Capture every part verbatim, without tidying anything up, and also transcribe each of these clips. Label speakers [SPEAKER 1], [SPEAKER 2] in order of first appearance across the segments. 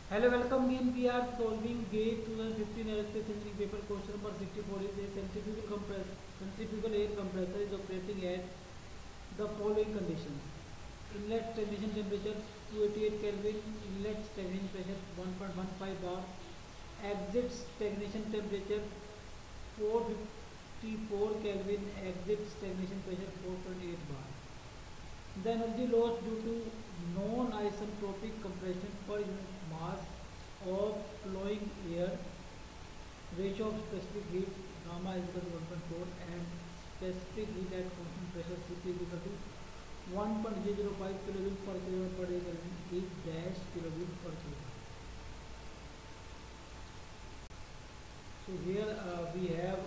[SPEAKER 1] Hello, welcome again. We are solving GATE twenty fifteen aerospace engineering paper question number sixty-four. Is a centrifugal compress centrifugal air compressor is operating at the following conditions: inlet stagnation temperature two hundred eighty-eight Kelvin, inlet stagnation pressure one point one five bar, exit stagnation temperature four hundred fifty-four Kelvin, exit stagnation pressure four point eight bar. The energy loss due to non-isentropic compression per unit mass of flowing air, ratio of specific heat gamma is equal to one point four and specific heat at constant pressure C P is equal to one point zero zero five kilojoule per kilowatt per day is dash kilojoule per kilowatt. So here uh, we have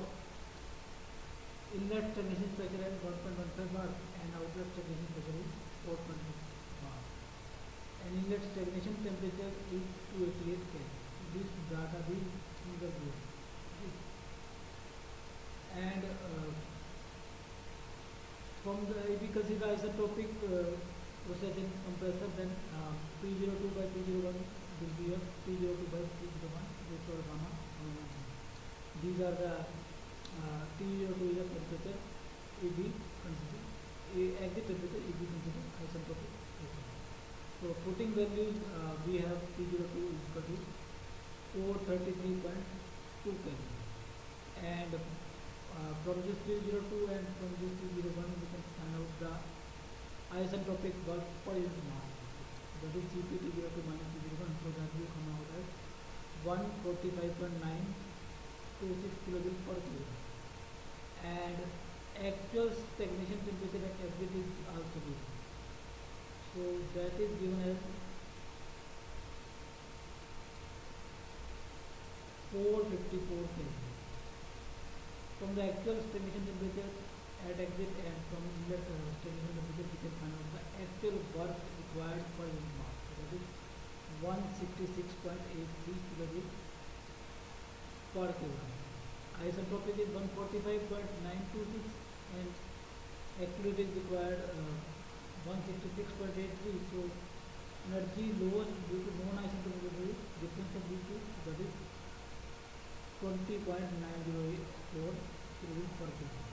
[SPEAKER 1] inlet stagnation pressure at one point one five bar and outlet stagnation pressure is four point six bar. And inlet stagnation temperature is two hundred eighty-eight Kelvin. This data is given here. And uh, from the if we consider isotopic uh, process in compressor, then uh, P zero two by P zero one will be of P zero two by P zero one, which are gamma. These are the uh, T zero two is the temperature, E B considered, exit temperature E B considered isentropic. So putting values, uh, we have T zero two is equal to four hundred thirty-three point two Kelvin, and uh, from this T zero two and from this T zero one we can find out the isentropic work per unit mass. That is C P T zero two minus T zero one, so that will come out as one hundred forty-five point nine two six kilojoule per kilowatt. And actual stagnation temperature at exit is also given. So that is given as four hundred fifty-four Kelvin. From the actual stagnation temperature at exit and from inlet uh, stagnation temperature, we can find out the actual work required per unit mass. So that is one hundred sixty-six point eight three kilojoule per kilowatt. Isentropic is one hundred forty-five point nine two six and actually it is required uh, one hundred sixty-six point eight three. So energy loss due to non-isentropic is difference of these two, that is twenty point nine zero four kilojoule per kilowatt.